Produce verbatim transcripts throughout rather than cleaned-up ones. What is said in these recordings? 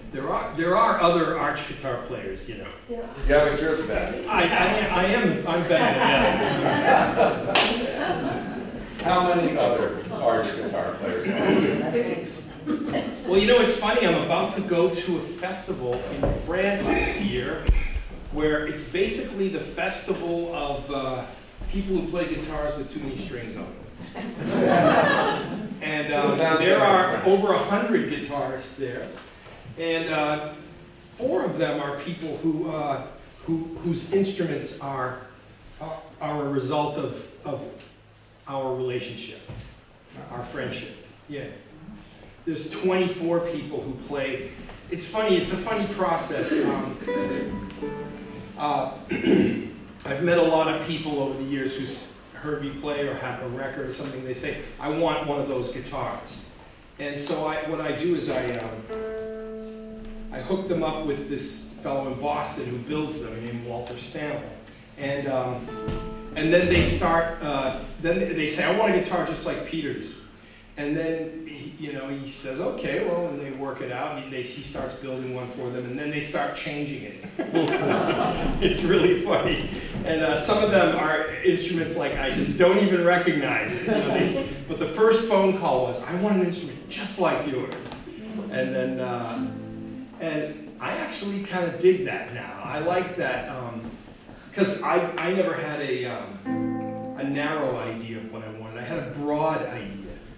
There are there are other arch guitar players, you know. Yeah, yeah but you're the best. I, I, I am, I'm better than that. How many other arch guitar players are there? Well, you know, it's funny, I'm about to go to a festival in France this year where it's basically the festival of uh, people who play guitars with too many strings on them. And um, there are over a hundred guitarists there, and uh, four of them are people who, uh, who whose instruments are, are, are a result of, of our relationship, our friendship. Yeah. There's twenty-four people who play. It's funny, it's a funny process. Um, uh, I've met a lot of people over the years who's heard me play or have a record or something. They say, I want one of those guitars. And so I, what I do is I, um, I hook them up with this fellow in Boston who builds them named Walter Stanley. And, um, and then they start, uh, then they say, I want a guitar just like Peter's. And then, he, you know, he says, okay, well, and they work it out, and he, they, he starts building one for them, and then they start changing it. It's really funny. And uh, some of them are instruments like I just don't even recognize it. You know, they, but the first phone call was, I want an instrument just like yours. And then, uh, and I actually kind of dig that now. I like that, because um, I, I never had a, um, a narrow idea of what I wanted. I had a broad idea.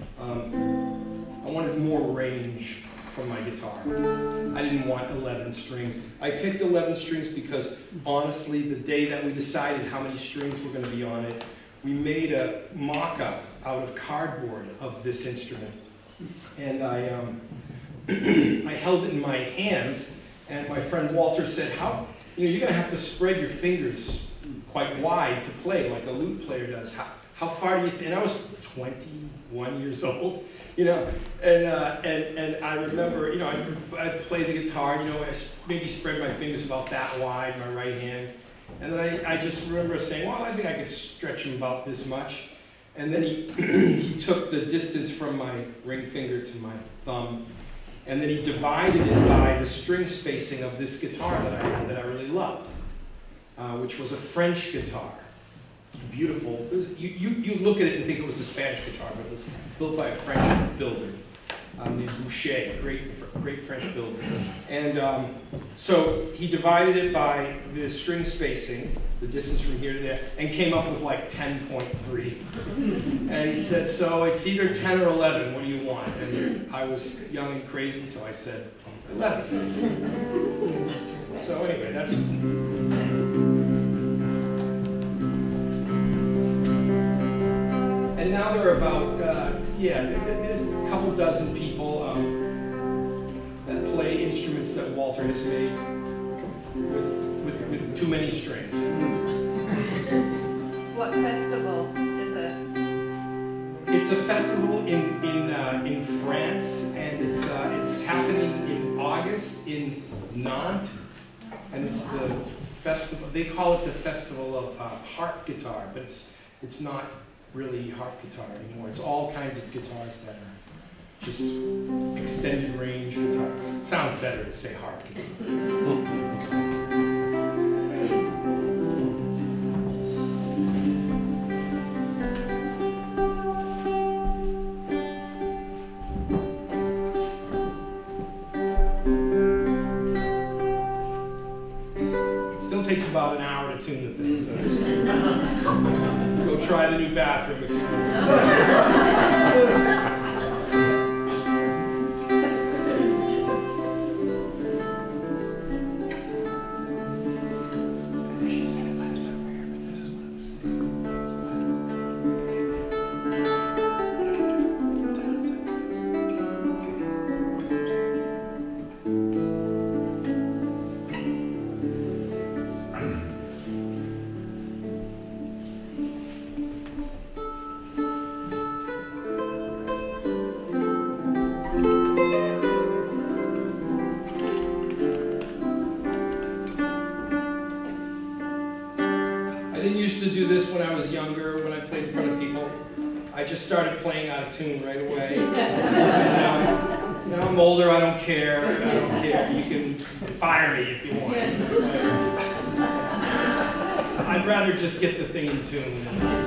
Um, I wanted more range from my guitar. I didn't want eleven strings. I picked eleven strings because, honestly, the day that we decided how many strings were going to be on it, we made a mock-up out of cardboard of this instrument. And I, um, I held it in my hands, and my friend Walter said, "How, you know, you're going to have to spread your fingers quite wide to play like a lute player does. How, how far do you think?" And I was twenty-one years old, you know, and, uh, and, and I remember, you know, I'd, I'd play the guitar, you know, I maybe spread my fingers about that wide, my right hand, and then I, I just remember saying, well, I think I could stretch them about this much, and then he, he took the distance from my ring finger to my thumb, and then he divided it by the string spacing of this guitar that I had that I really loved, uh, which was a French guitar. Beautiful. It was, you, you, you look at it and think it was a Spanish guitar, but it was built by a French builder um, named Boucher, great, great French builder. And um, so he divided it by the string spacing, the distance from here to there, and came up with like ten point three. And he said, so it's either ten or eleven, what do you want? And I was young and crazy, so I said, eleven. So anyway, that's... And now there are about, uh, yeah, there's a couple dozen people um, that play instruments that Walter has made with, with, with too many strings. What festival is it? It's a festival in, in, uh, in France, and it's, uh, it's happening in August in Nantes, and it's the festival, they call it the Festival of uh, Harp Guitar, but it's, it's not really harp guitar anymore. It's all kinds of guitars that are just extended range guitars. It sounds better to say harp guitar. It still takes about an hour to tune the thing, so go try the new bathroom if you want. When I was younger, when I played in front of people, I just started playing out of tune right away. And, um, Now I'm older, I don't care, I don't care. You can fire me if you want. It's like, I'd rather just get the thing in tune.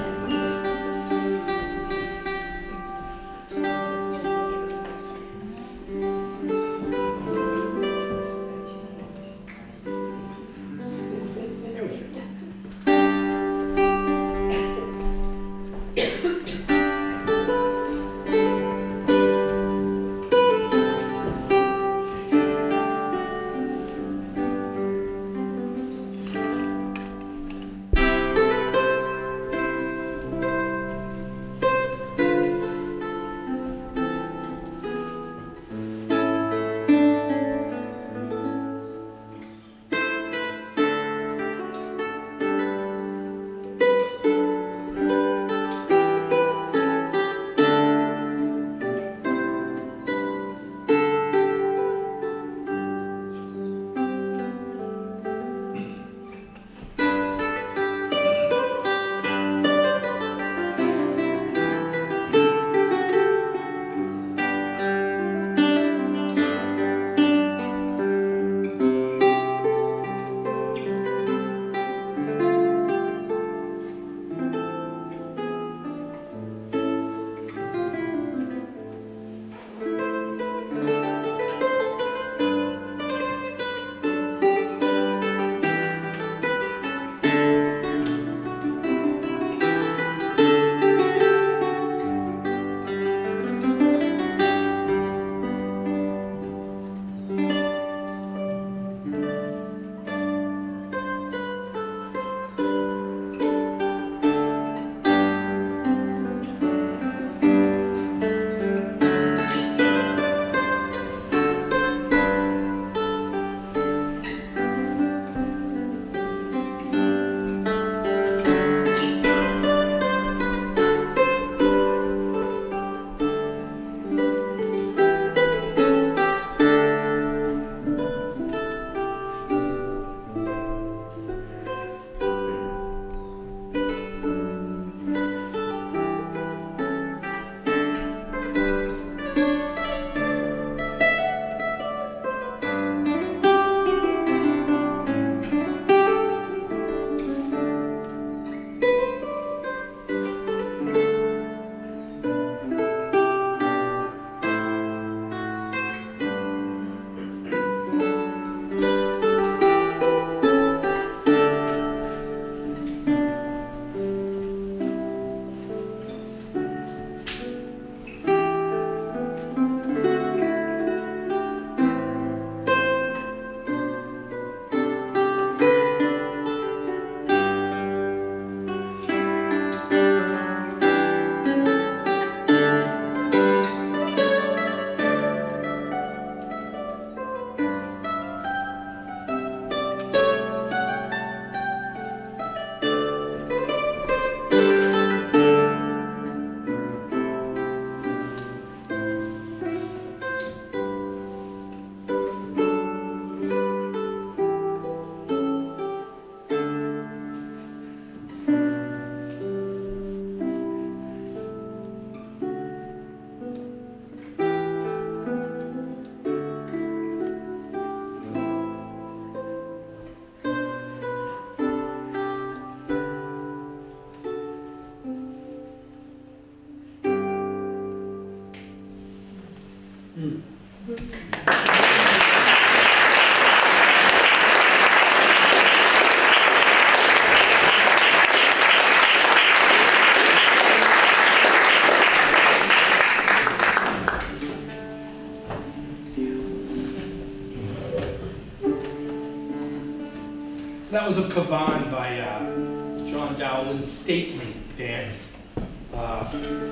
That was a pavan by uh, John Dowland's Stately Dance. Uh,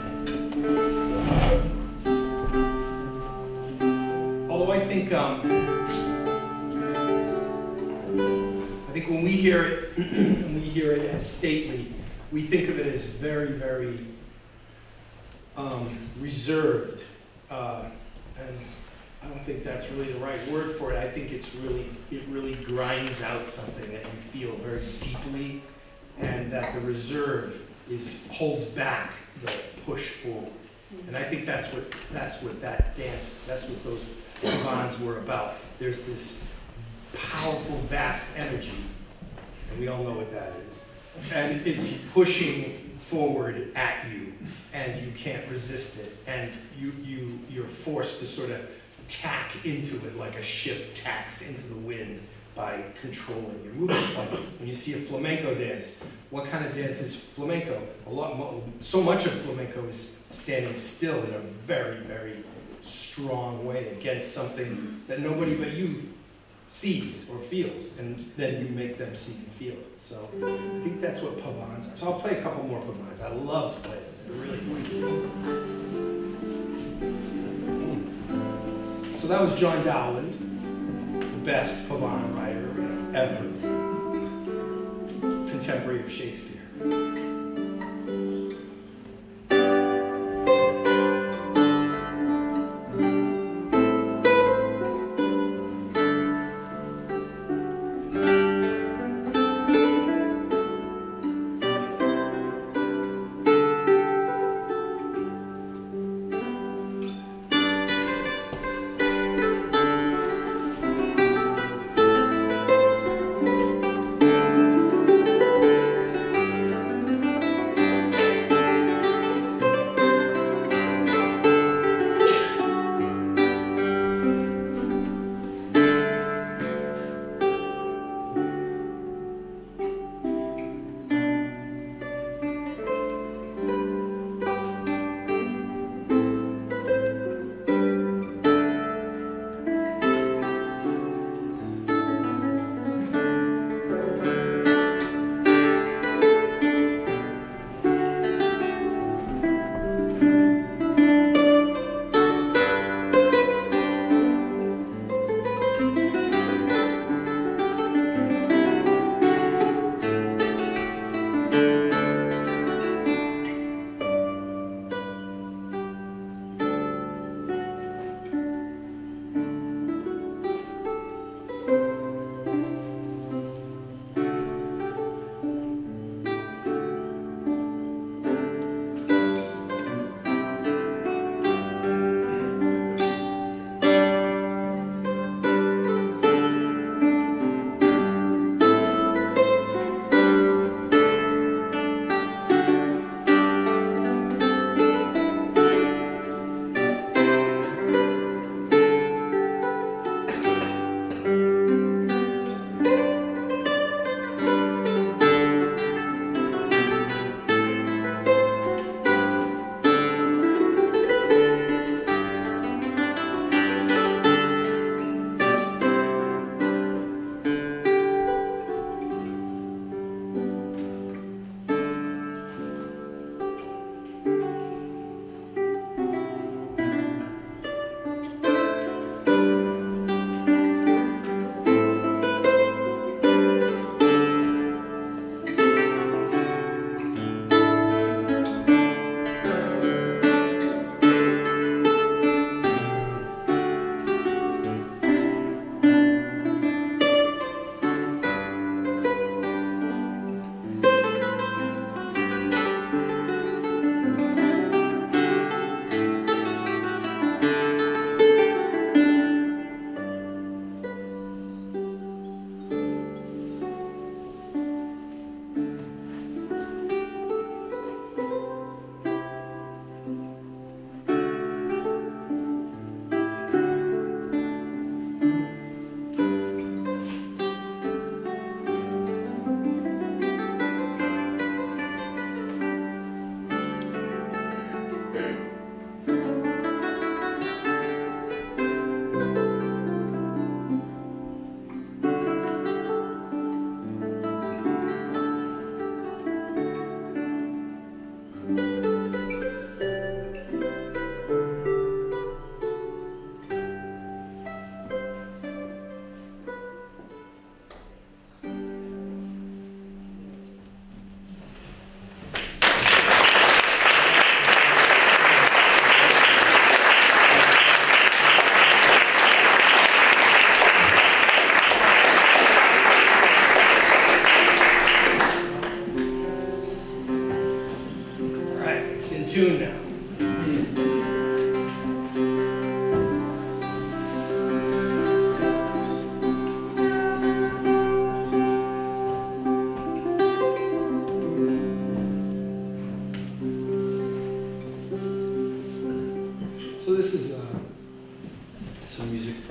although I think, um, I think when we hear it, when we hear it as stately, we think of it as very, very um, reserved, uh, and I don't think that's really the right word for it. I think it's really, it really grinds out something that you feel very deeply, and that the reserve is holds back the push forward. And I think that's what, that's what that dance, that's what those pavans were about. There's this powerful, vast energy, and we all know what that is. And it's pushing forward at you, and you can't resist it. And you, you, you're forced to sort of tack into it like a ship tacks into the wind by controlling your movements. Like when you see a flamenco dance, what kind of dance is flamenco? A lot, so much of flamenco is standing still in a very, very strong way against something that nobody but you sees or feels, and then you make them see and feel it. So I think that's what pavans are. So I'll play a couple more pavans. I love to play them. They're really fun. So that was John Dowland, the best pavan writer ever, contemporary of Shakespeare.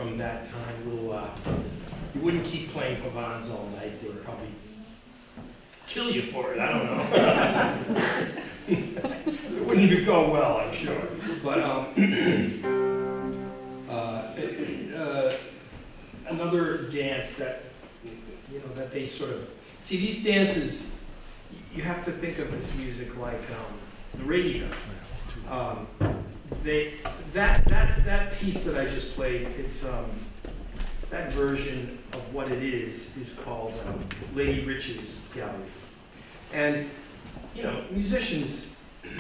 from that time. Little, uh, you wouldn't keep playing pavans all night. They would probably kill you for it. I don't know. It wouldn't go well, I'm sure. But um, uh, uh, another dance that you know that they sort of see these dances. You have to think of this music like um, the radio. Um, they that that that piece that I just played. It's um, that version of what it is is called um, Lady Rich's Gallery. And you know, musicians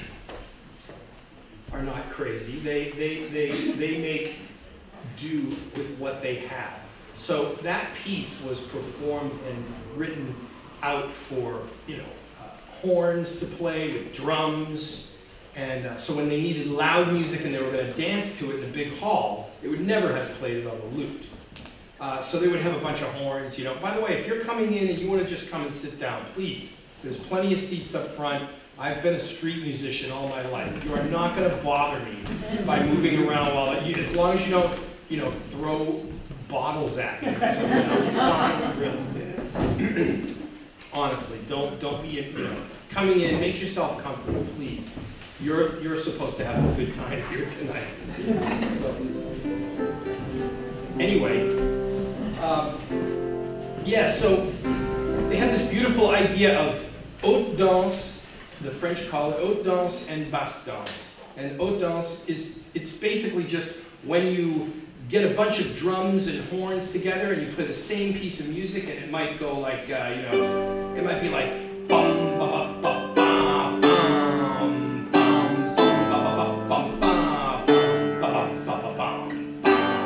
are not crazy. They they they they make do with what they have. So that piece was performed and written out for you know uh, horns to play with drums, and uh, so when they needed loud music and they were going to dance to it in a big hall, they would never have played it on the lute. Uh, so they would have a bunch of horns. You know. By the way, if you're coming in and you want to just come and sit down, please. There's plenty of seats up front. I've been a street musician all my life. You are not going to bother me by moving around while you, as long as you don't, you know, throw bottles at me or something. I'm fine, really. Honestly, don't don't be, you know, coming in. Make yourself comfortable, please. You're you're supposed to have a good time here tonight. So anyway, um, yeah. So they have this beautiful idea of haute danse. The French call it haute danse and basse danse. And haute danse is, it's basically just when you get a bunch of drums and horns together and you play the same piece of music, and it might go like, uh, you know, it might be like bum ba ba ba ba bum bum bum ba ba ba bum ba bum ba ba ba bum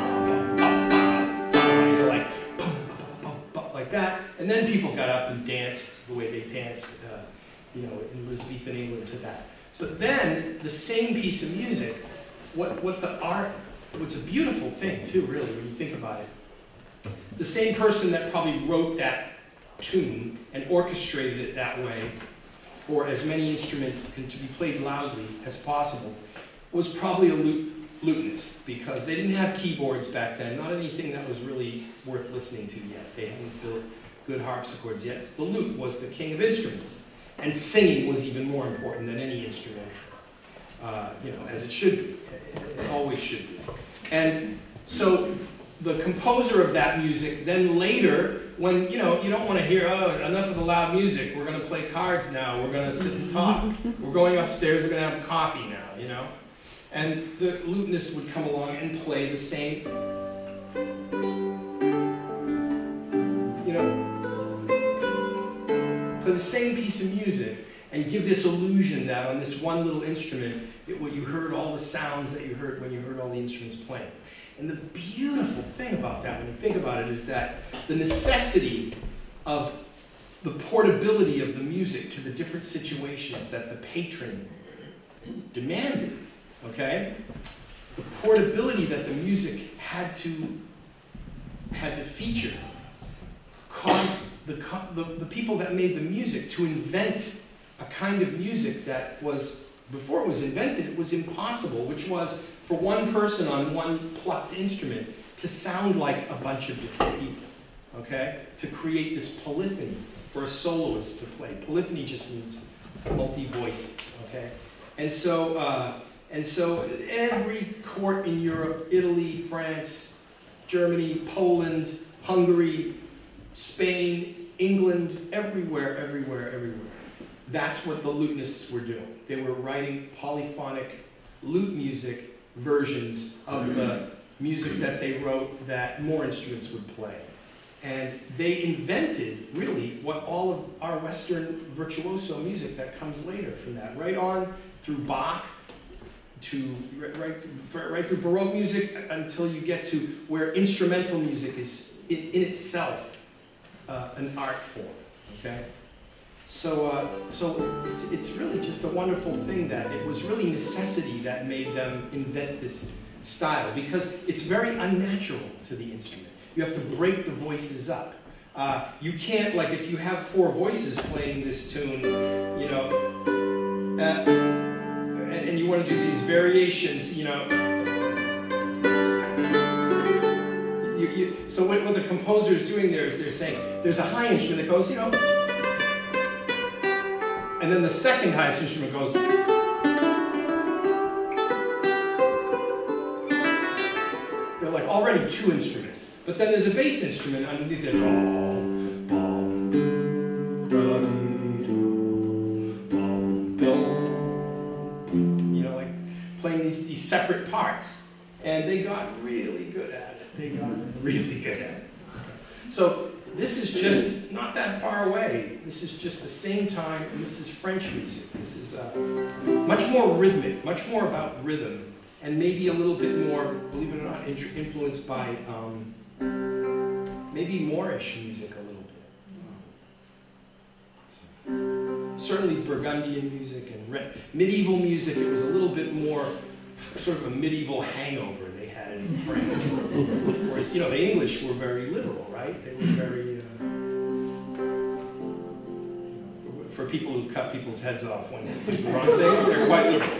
bum. You're like bum ba ba ba like that, and then people got up and danced the way they danced, uh, you know, in Elizabethan England to that. But then the same piece of music, what what the art, what's a beautiful thing too, really, when you think about it. The same person that probably wrote that tune and orchestrated it that way for as many instruments and to be played loudly as possible was probably a lute, lutenist, because they didn't have keyboards back then, not anything that was really worth listening to yet. They hadn't built good harpsichords yet. The lute was the king of instruments, and singing was even more important than any instrument, uh, you know, as it should be. It always should be. And so the composer of that music then later, when, you know, you don't want to hear, oh, enough of the loud music, we're going to play cards now, we're going to sit and talk, we're going upstairs, we're going to have coffee now, you know? And the lutenist would come along and play the same, you know, play the same piece of music and give this illusion that on this one little instrument, it, well, you heard all the sounds that you heard when you heard all the instruments playing. And the beautiful thing about that, when you think about it, is that the necessity of the portability of the music to the different situations that the patron demanded, okay? The portability that the music had to, had to feature caused the, the, the people that made the music to invent a kind of music that was, before it was invented, it was impossible, which was for one person on one plucked instrument to sound like a bunch of different people, okay? To create this polyphony for a soloist to play. Polyphony just means multi-voices, okay? And so, uh, and so every court in Europe, Italy, France, Germany, Poland, Hungary, Spain, England, everywhere, everywhere, everywhere. That's what the lutenists were doing. They were writing polyphonic lute music versions of the music that they wrote that more instruments would play. And they invented, really, what all of our Western virtuoso music that comes later from that, right on through Bach, to right through, right through Baroque music until you get to where instrumental music is in, in itself uh, an art form, okay? So, uh, so it's, it's really just a wonderful thing that it was really necessity that made them invent this style, because it's very unnatural to the instrument. You have to break the voices up. Uh, you can't, like if you have four voices playing this tune, you know, uh, and, and you want to do these variations, you know, you, you, so what, what the composer is doing there is they're saying, there's a high instrument that goes, you know, and then the second highest instrument goes, they're like already two instruments. But then there's a bass instrument underneath it. You know, like playing these, these separate parts. And they got really good at it. They got really good at it. So this is just not that far away. This is just the same time, and this is French music. This is uh, much more rhythmic, much more about rhythm, and maybe a little bit more, believe it or not, influenced by um, maybe Moorish music a little bit. Certainly Burgundian music and red, medieval music, it was a little bit more sort of a medieval hangover they had in France. Whereas, you know, the English were very liberal, right? They were very, uh, for, for people who cut people's heads off when they did the wrong thing, they're quite liberal.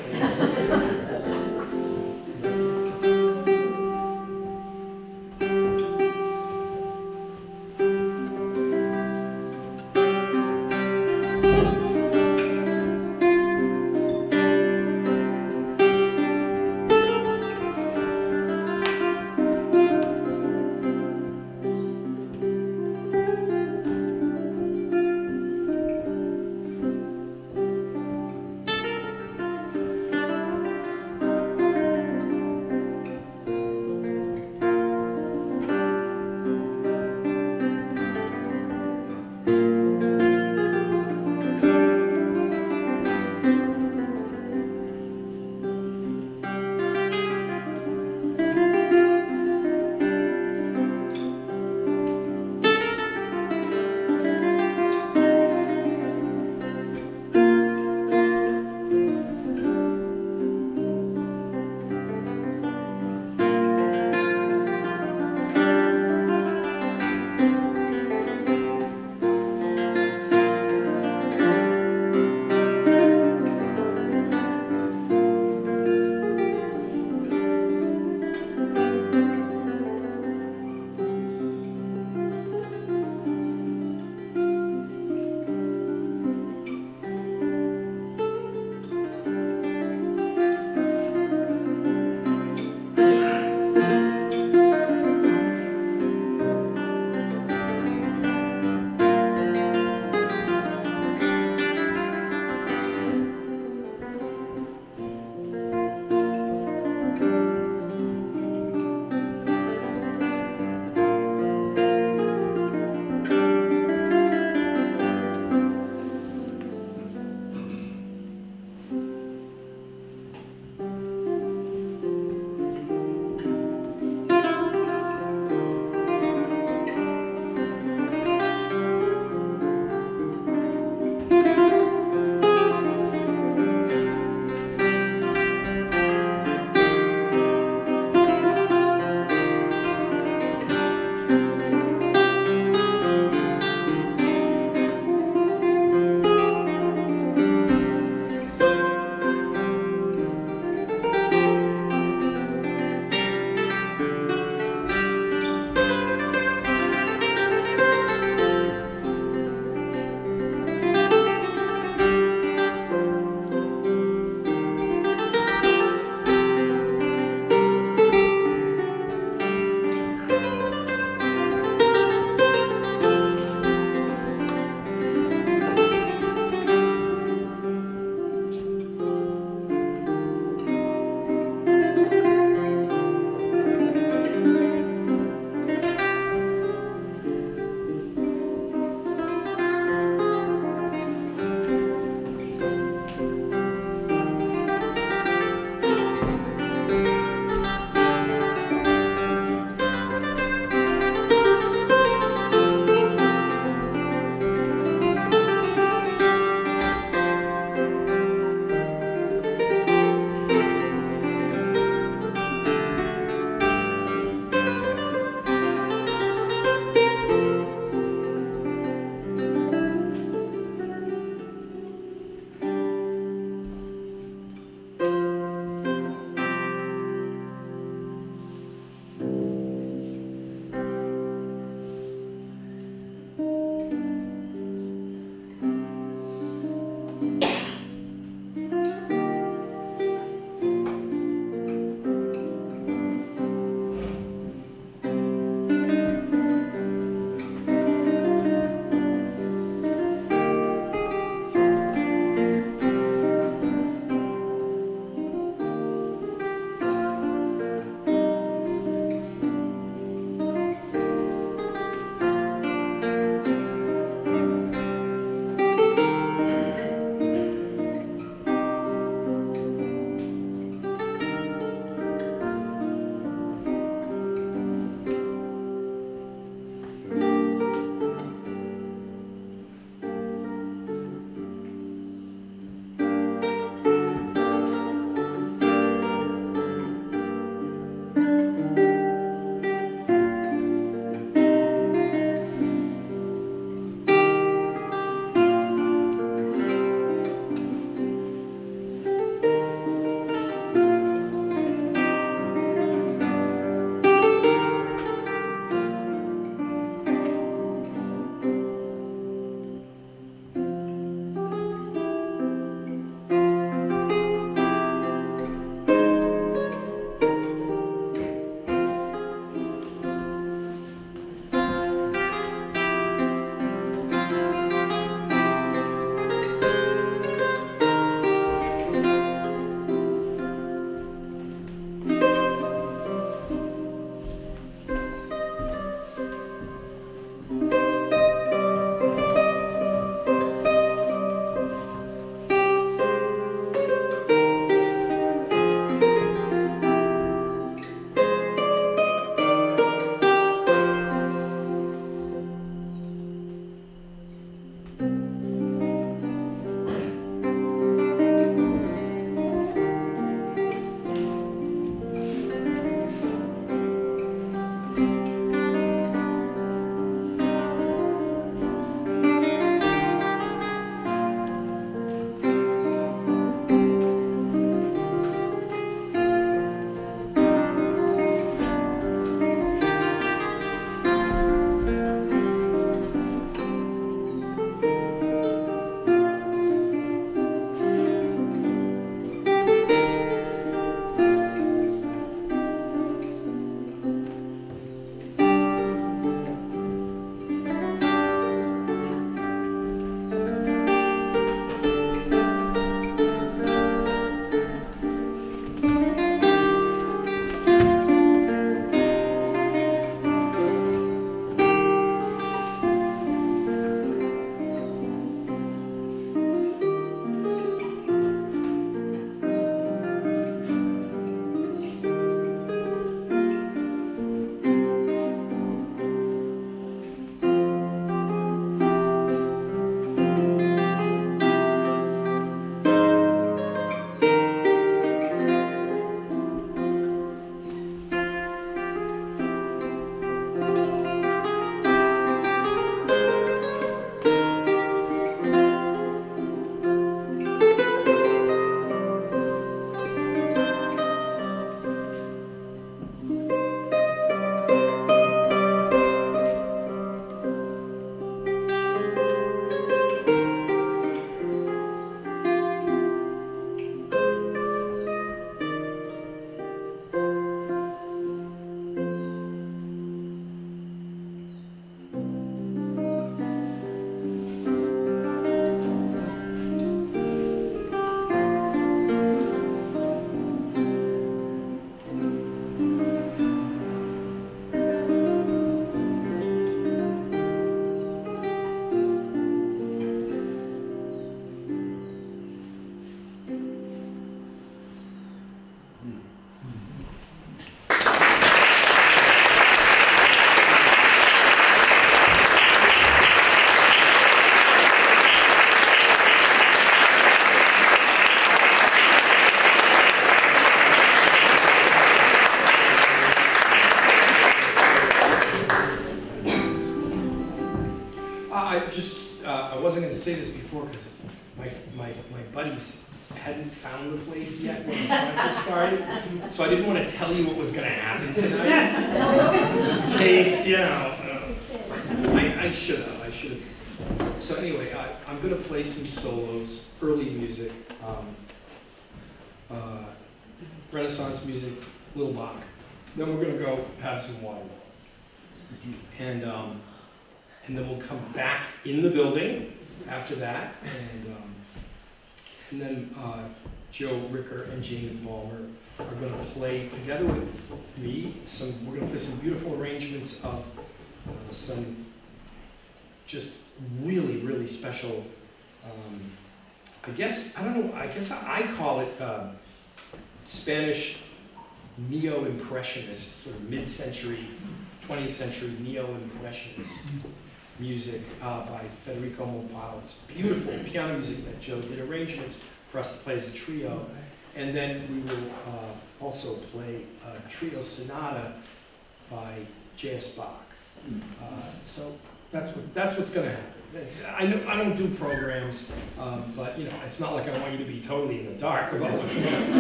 uh, I wasn't going to say this before because my, my, my buddies hadn't found the place yet when the concert started, so I didn't want to tell you what was going to happen tonight. In case, you know, uh, I, I should have, I should have. So anyway, I, I'm going to play some solos, early music, um, uh, Renaissance music, Little Bach. Then we're going to go have some water. And, um, and then we'll come back in the building after that. And, um, and then uh, Joe Ricker and Jamie Balmer are going to play together with me. Some, we're going to play some beautiful arrangements of uh, some just really, really special, um, I guess, I don't know, I guess I call it uh, Spanish neo-impressionist, sort of mid-century, twentieth century neo-impressionist music uh, by Federico Monpau. It's beautiful piano music that Joe did arrangements for us to play as a trio. And then we will uh, also play a trio sonata by J S Bach. Uh, so that's what that's what's going to happen. It's, I know I don't do programs, um, but you know it's not like I want you to be totally in the dark about what's going on.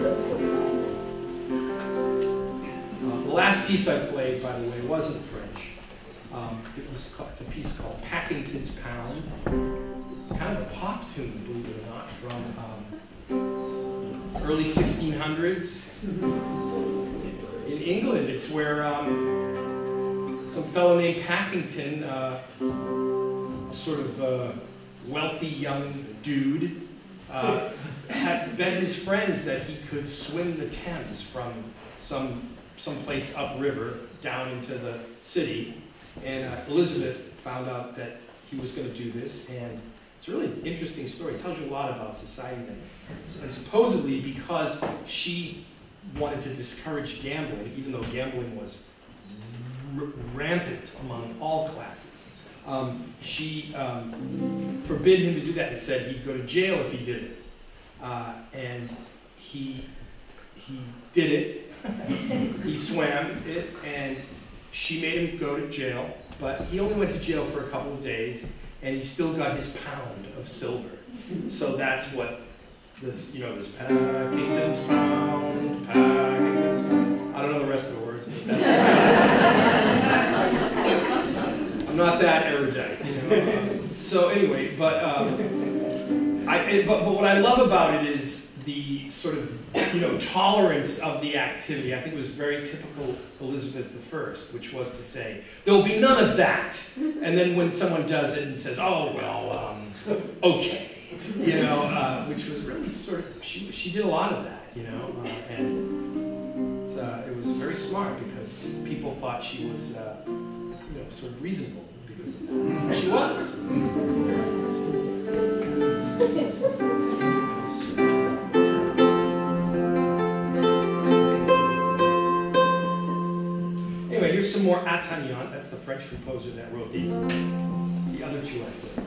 Uh, the last piece I played, by the way, wasn't French. Um, it was called, it's a piece called Packington's Pound, kind of a pop tune, believe it or not, from um, early sixteen hundreds in England. It's where um, some fellow named Packington, uh, a sort of uh, wealthy young dude, uh, had bet his friends that he could swim the Thames from some someplace upriver down into the city. And uh, Elizabeth found out that he was going to do this, and it's a really interesting story. It tells you a lot about society then. And supposedly because she wanted to discourage gambling, even though gambling was r rampant among all classes, um, she um, forbid him to do that and said he'd go to jail if he did it. Uh, and he, he did it. He swam it, and she made him go to jail, but he only went to jail for a couple of days, and he still got his pound of silver. So that's what this, you know, this Packington's pound, Packington's pound. I don't know the rest of the words, but that's I'm not that erudite, you know. Um, so anyway, but, um, I, but, but what I love about it is the sort of, you know, tolerance of the activity. I think it was very typical Elizabeth the First, which was to say, there'll be none of that. And then when someone does it and says, oh, well, um, okay, you know, uh, which was really sort of, she, she did a lot of that, you know, uh, and it's, uh, it was very smart because people thought she was, uh, you know, sort of reasonable because of that. She was. Anyway, here's some more Attaignant. That's the French composer that wrote the, the other two I played.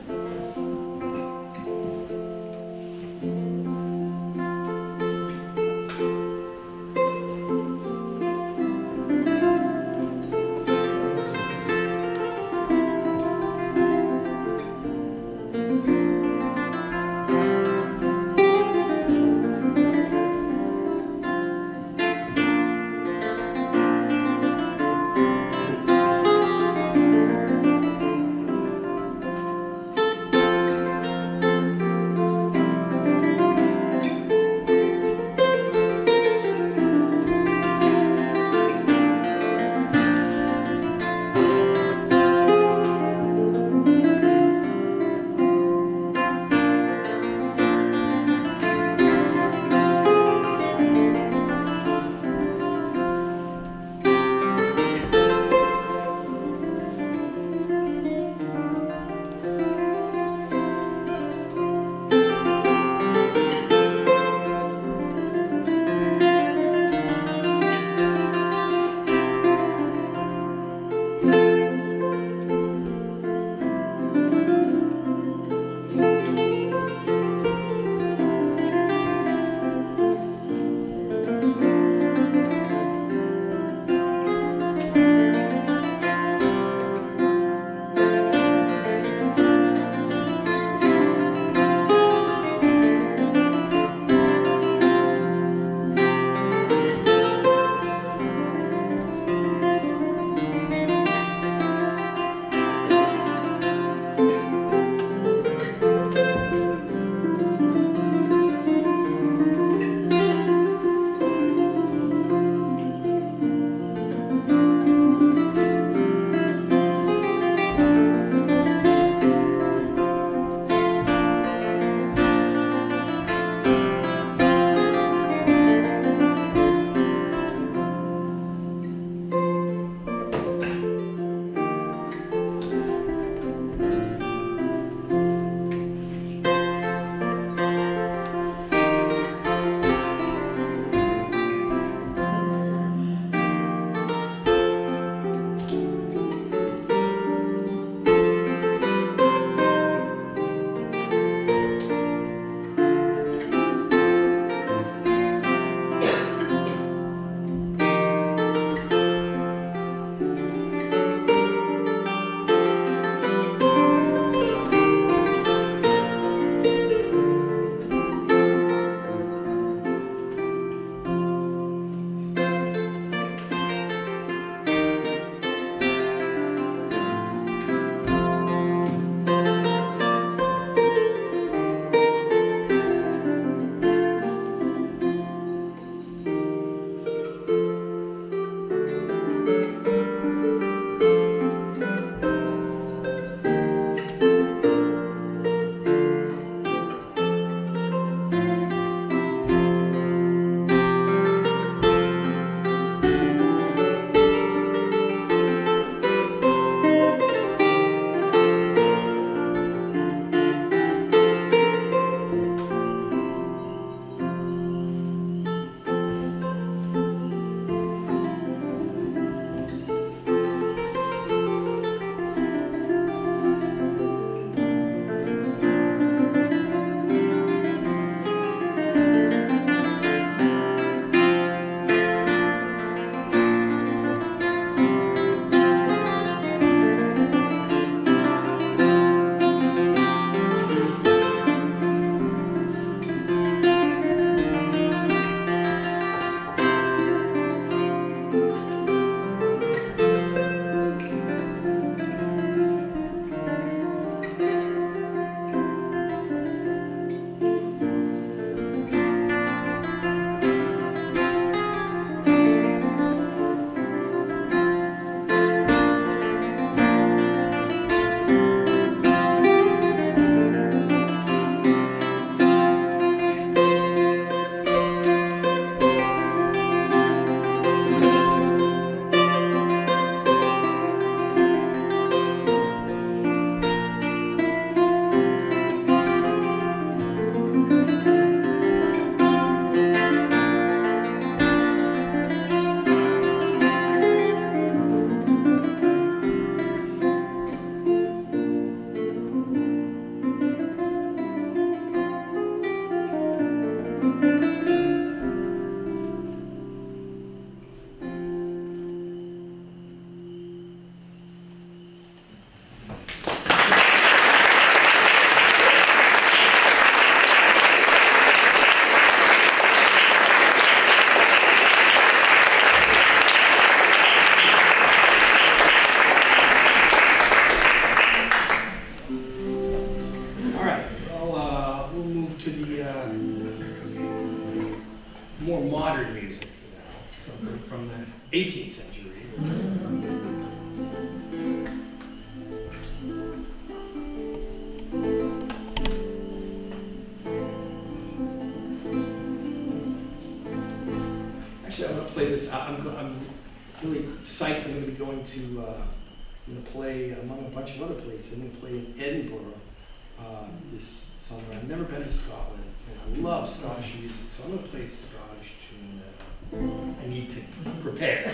this. I- I'm, go- I'm really psyched. I'm going to be going to, uh, I'm going to play among a bunch of other places. I'm going to play in Edinburgh uh, this summer. I've never been to Scotland, and I love Scottish music, so I'm going to play a Scottish tune that uh, I need to prepare.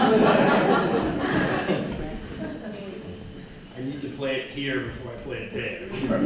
I need to play it here before I play it there.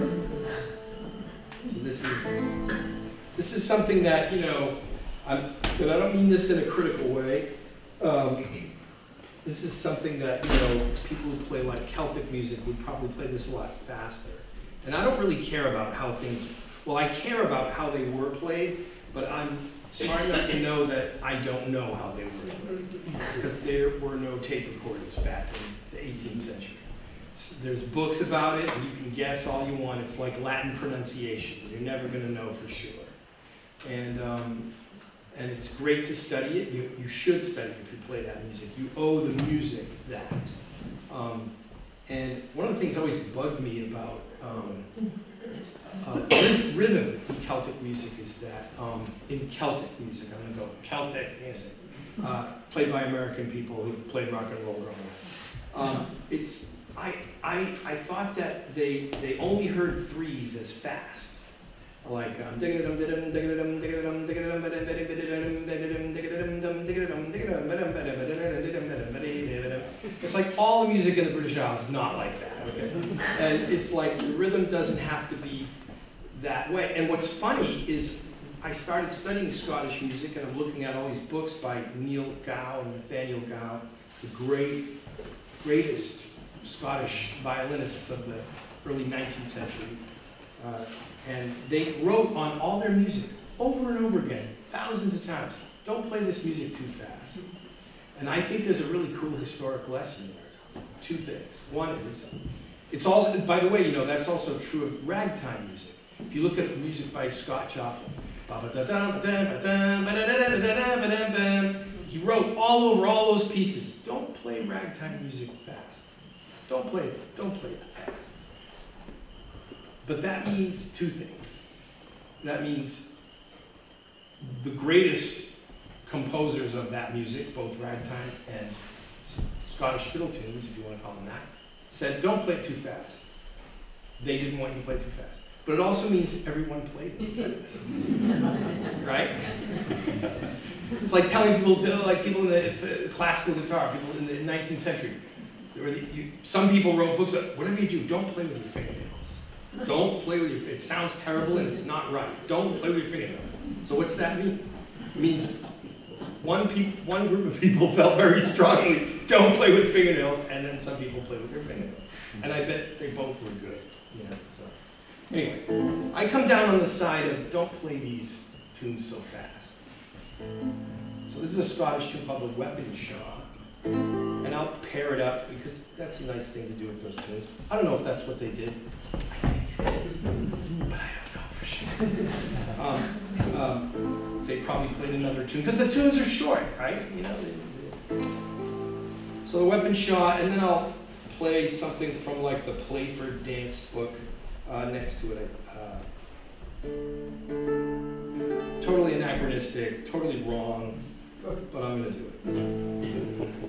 So this is this is something that, you know, I'm, and I don't mean this in a critical way. Um, this is something that, you know, people who play like Celtic music would probably play this a lot faster. And I don't really care about how things, well, I care about how they were played, but I'm smart enough to know that I don't know how they were played. Because there were no tape recorders back in the eighteenth century. There's books about it, and you can guess all you want. It's like Latin pronunciation. You're never going to know for sure. And, um, and it's great to study it. You, you should study it if you play that music. You owe the music that. Um, and one of the things that always bugged me about um, uh, rhythm in Celtic music is that, um, in Celtic music, I'm going to go Celtic music, uh, played by American people who played rock and roll growing up. Um, it's, I, I, I thought that they, they only heard threes as fast. Like, um, it's like all the music in the British Isles is not like that, okay? And it's like the rhythm doesn't have to be that way. And what's funny is I started studying Scottish music, and I'm looking at all these books by Neil Gow and Nathaniel Gow, the great, greatest Scottish violinists of the early nineteenth century. Uh, and they wrote on all their music over and over again, thousands of times, don't play this music too fast. And I think there's a really cool historic lesson there. Two things. One is, it's also, by the way, you know, that's also true of ragtime music. If you look at music by Scott Joplin, he wrote all over all those pieces, don't play ragtime music fast. Don't play it, don't play it fast. But that means two things. That means the greatest composers of that music, both ragtime and Scottish fiddle tunes, if you want to call them that, said, don't play it too fast. They didn't want you to play too fast. But it also means everyone played it fast. Right? It's like telling people, like people in the classical guitar, people in the nineteenth century, where the, you, some people wrote books about, whatever you do, don't play with your fingernails. Don't play with your, it sounds terrible and it's not right. Don't play with your fingernails. So what's that mean? It means one, peop, one group of people felt very strongly, don't play with fingernails, and then some people play with their fingernails. And I bet they both were good. You know, so. Anyway, I come down on the side of don't play these tunes so fast. So this is a Scottish tune called the Weapon Shaw. And I'll pair it up because that's a nice thing to do with those tunes. I don't know if that's what they did. I think it is, but I don't know for sure. um, um, they probably played another tune because the tunes are short, right? You know. They, they... So the Weapon Shaw, and then I'll play something from like the Playford dance book uh, next to it. Uh, totally anachronistic, totally wrong, but I'm going to do it.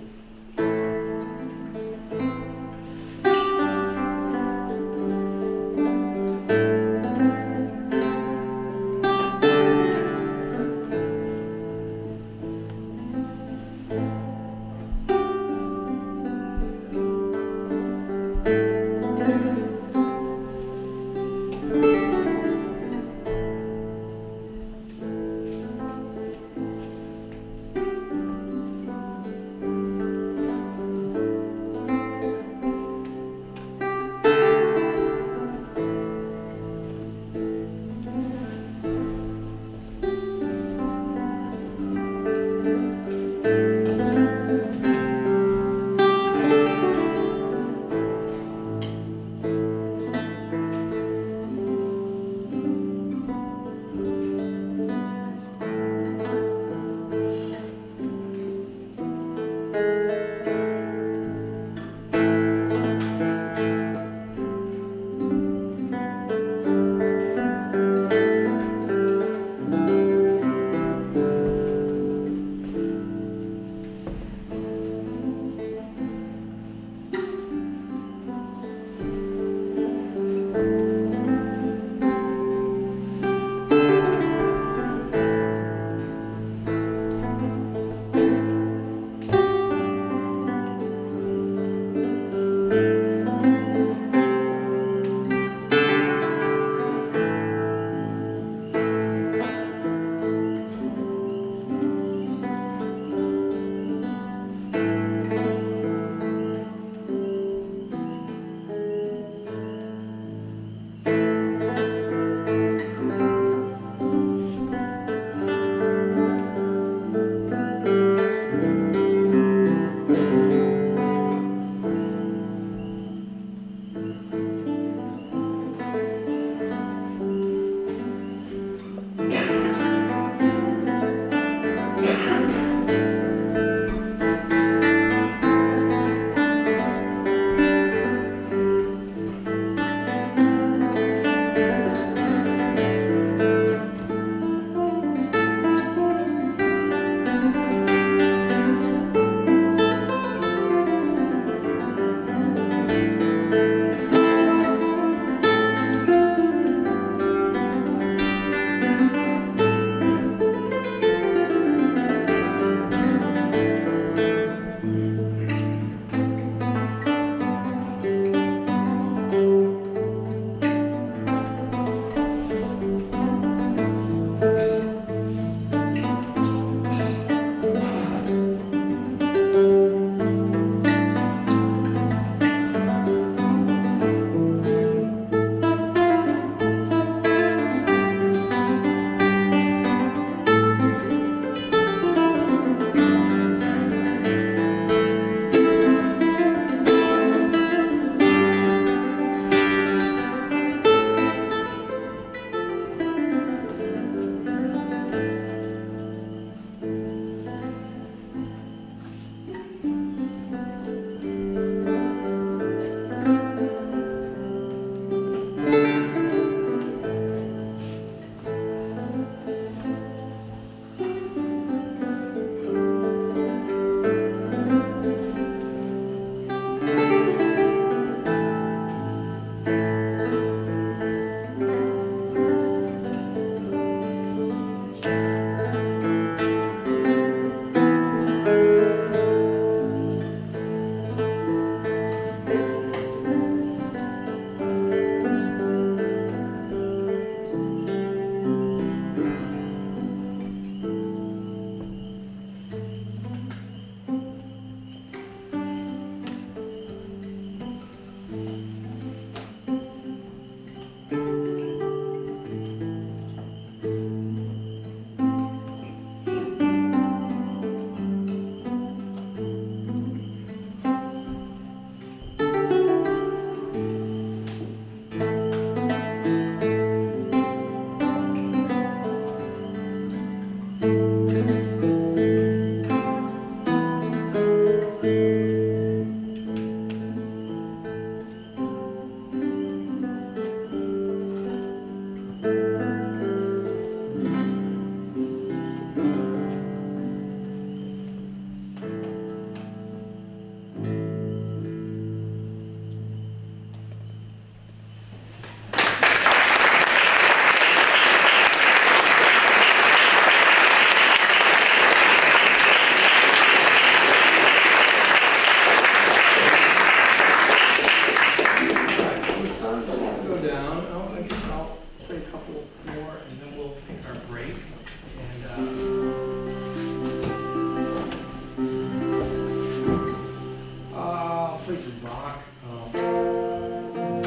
play some Bach. Um,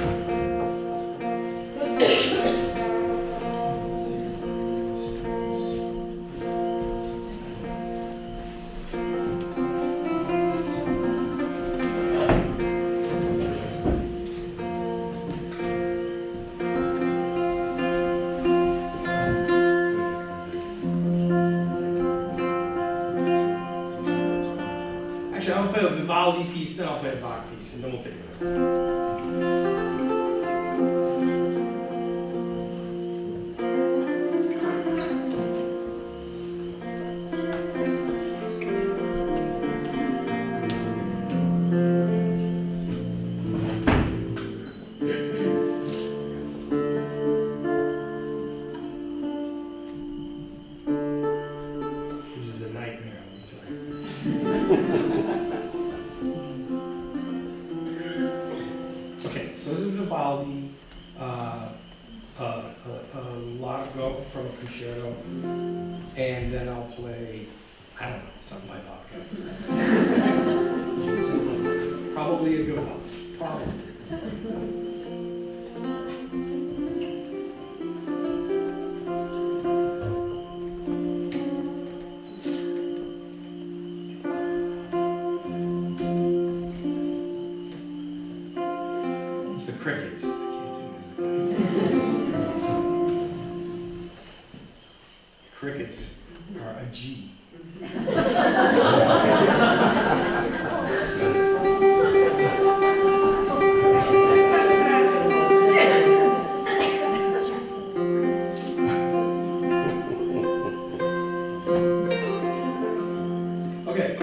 Actually, I'll play a Vivaldi piece, then I'll play a Bach piece, and then we'll take it away. This is a nightmare, let me tell you. Okay, so this is Vivaldi, uh, uh, a, a largo from a concerto, and then I'll play, I don't know, something like Bach. Probably a good one. Probably. It's the crickets. I can't do music. Crickets are a G. Okay.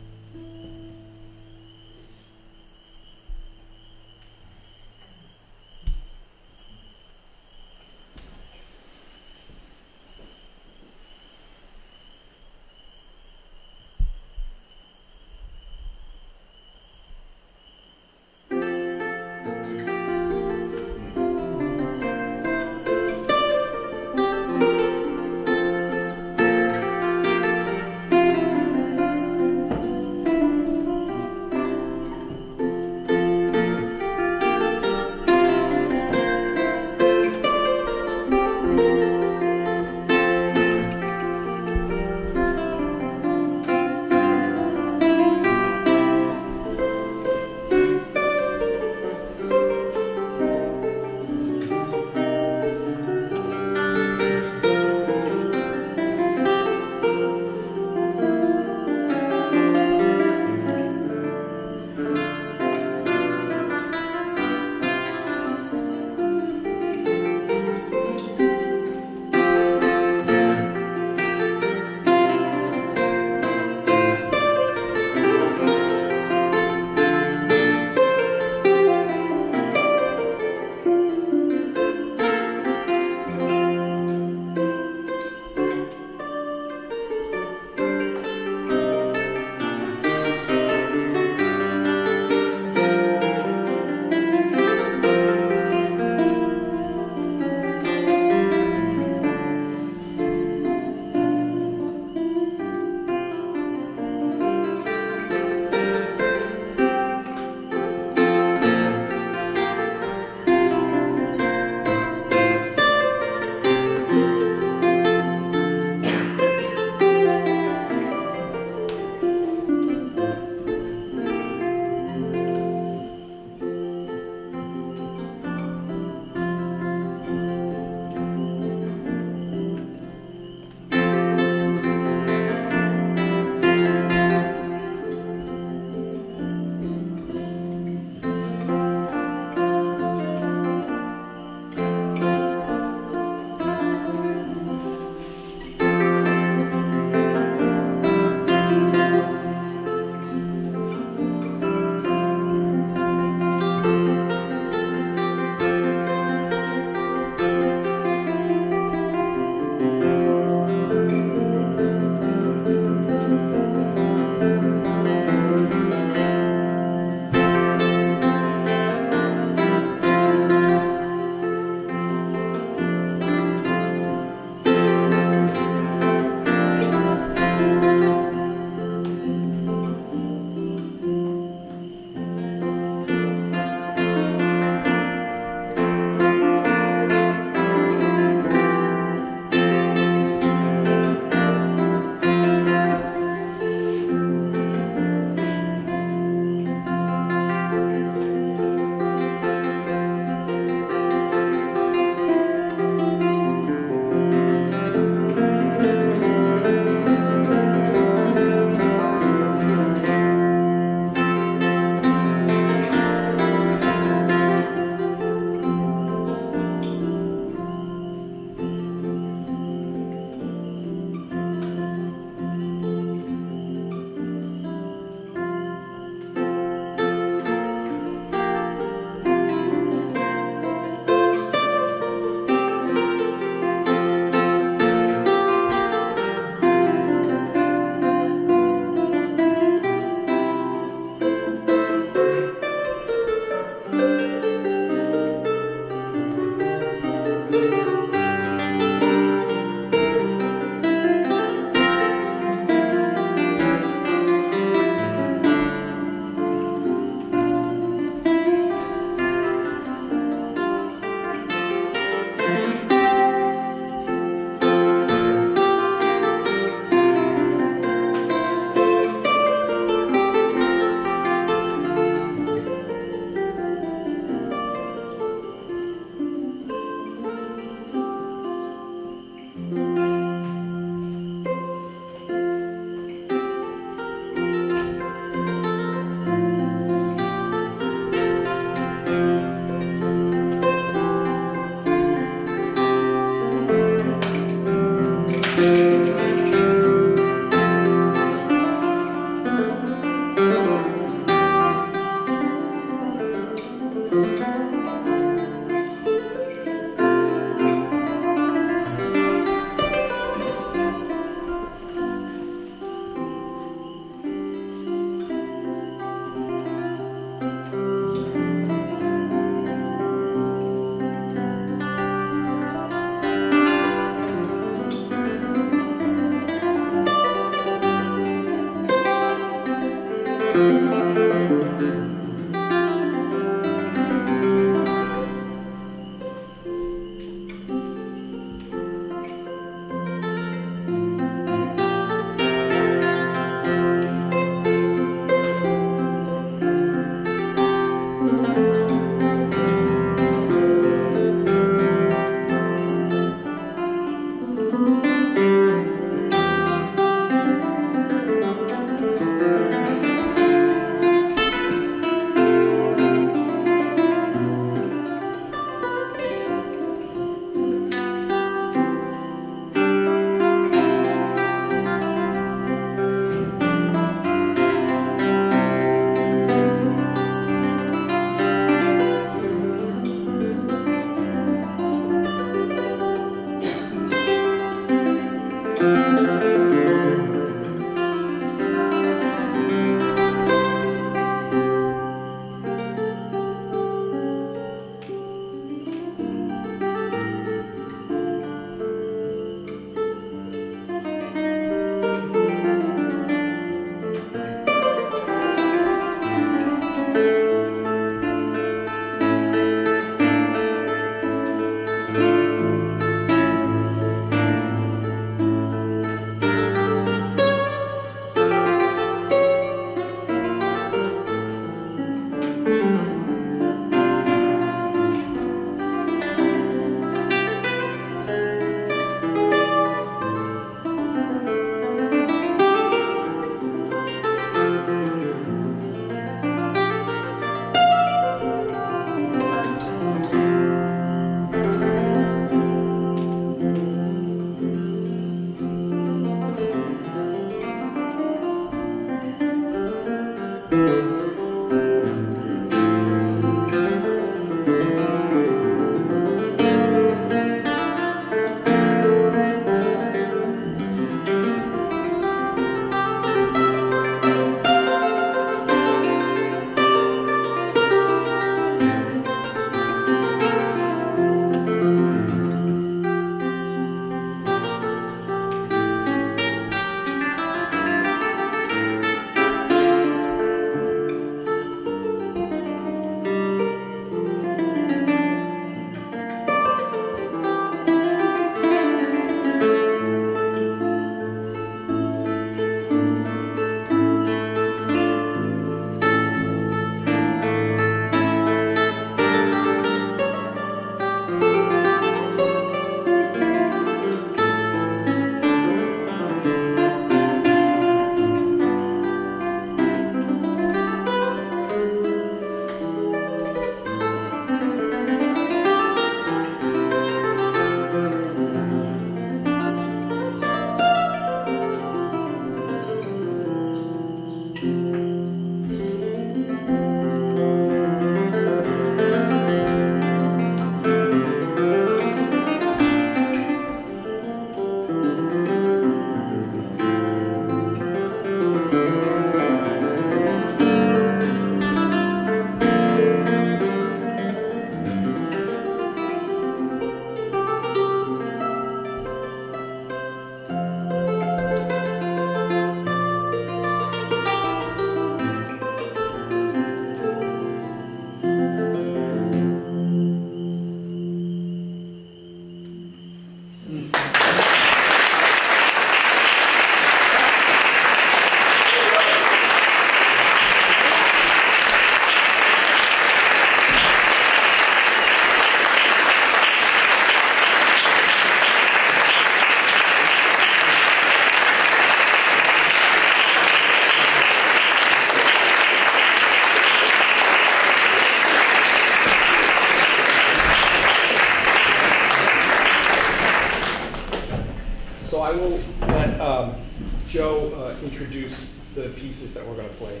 I will let um, Joe uh, introduce the pieces that we're going to play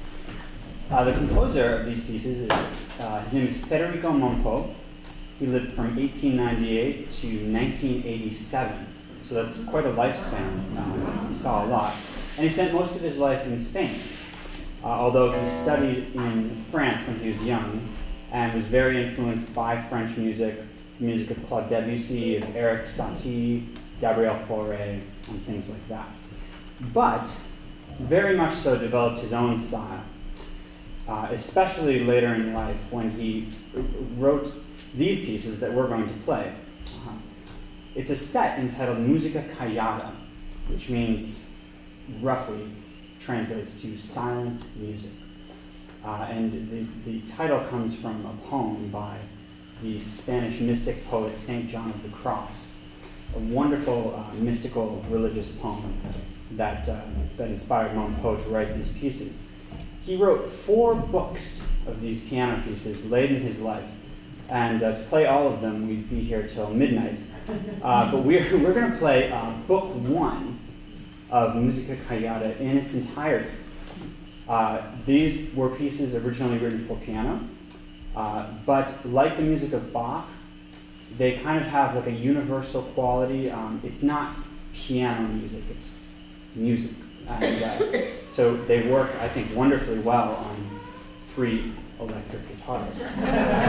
now. Uh, the composer of these pieces is, uh, his name is Federico Monpo. He lived from eighteen ninety-eight to nineteen eighty-seven, so that's quite a lifespan. Uh, he saw a lot. And he spent most of his life in Spain, uh, although he studied in France when he was young and was very influenced by French music, music of Claude Debussy, of Eric Satie, Gabriel Fauré, and things like that. But very much so developed his own style, uh, especially later in life when he wrote these pieces that we're going to play. Uh, it's a set entitled Musica Callata, which means, roughly translates to silent music. Uh, and the, the title comes from a poem by the Spanish mystic poet Saint John of the Cross, a wonderful uh, mystical religious poem that, uh, that inspired Monpeau to write these pieces. He wrote four books of these piano pieces late in his life, and uh, to play all of them, we'd be here till midnight. Uh, but we're, we're going to play uh, book one of Musica Callata in its entirety. Uh, these were pieces originally written for piano, uh, but like the music of Bach, they kind of have like a universal quality. Um, it's not piano music, it's music. And uh, so they work, I think, wonderfully well on three electric guitars. um,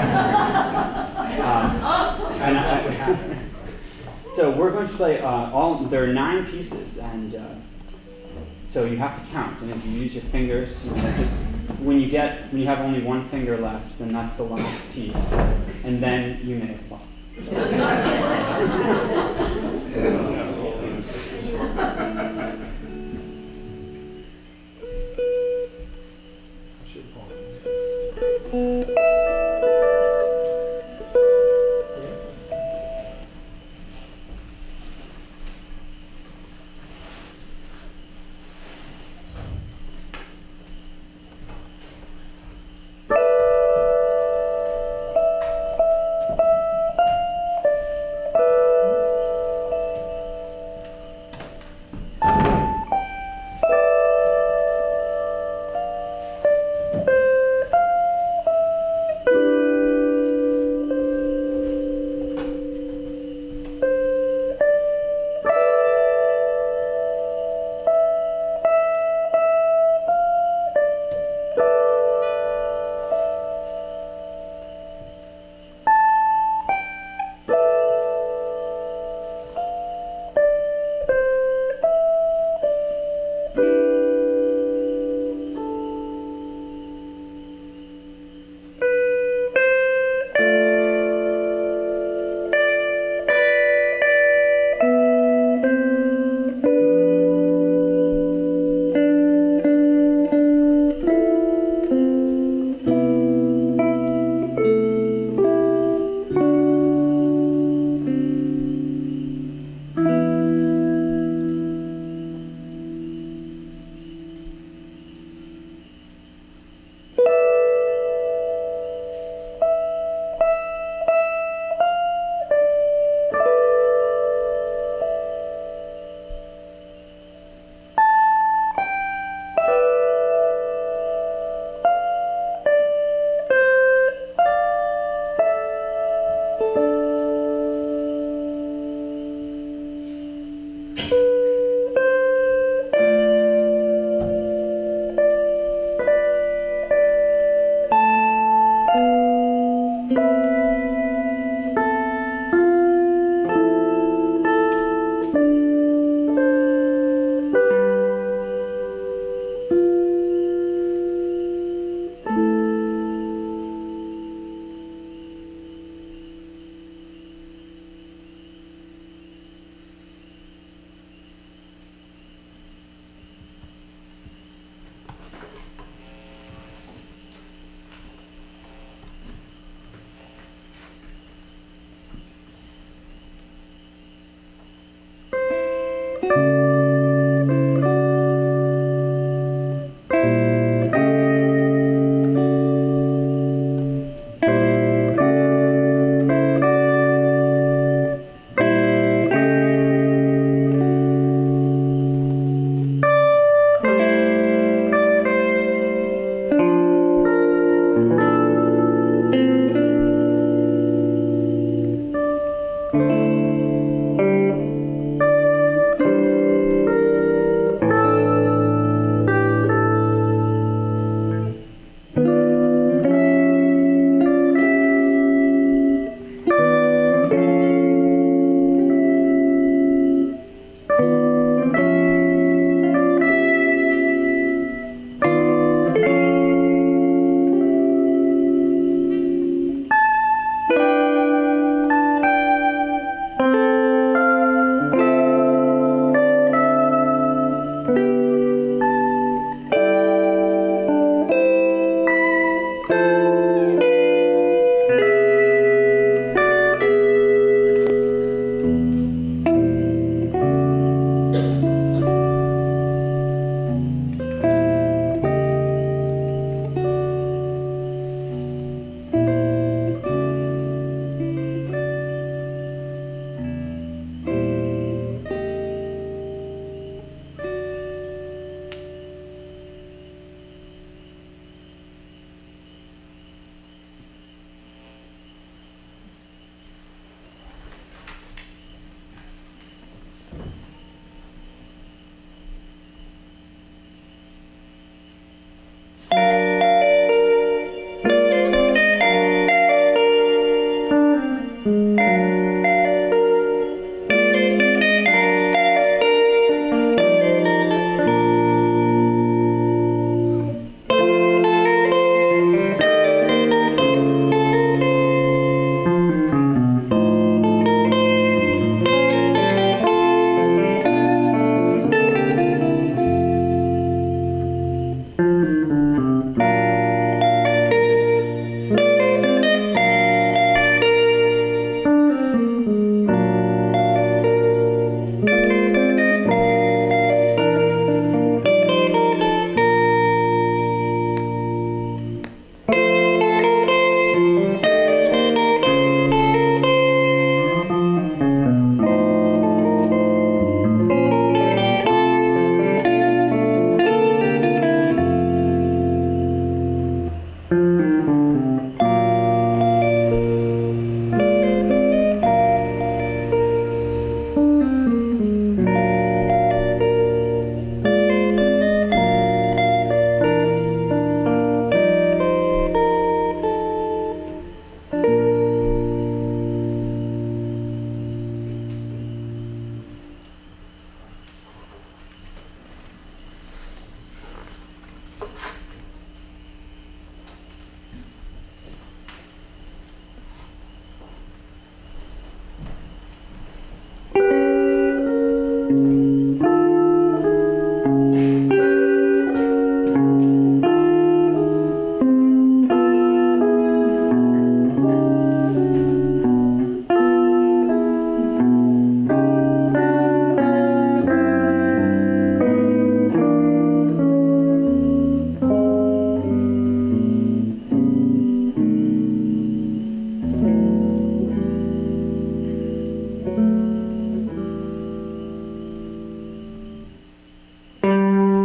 and I, so we're going to play uh, all, there are nine pieces, and uh, so you have to count. And if you use your fingers, you know, just when you get, when you have only one finger left, then that's the last piece, and then you may apply. Thank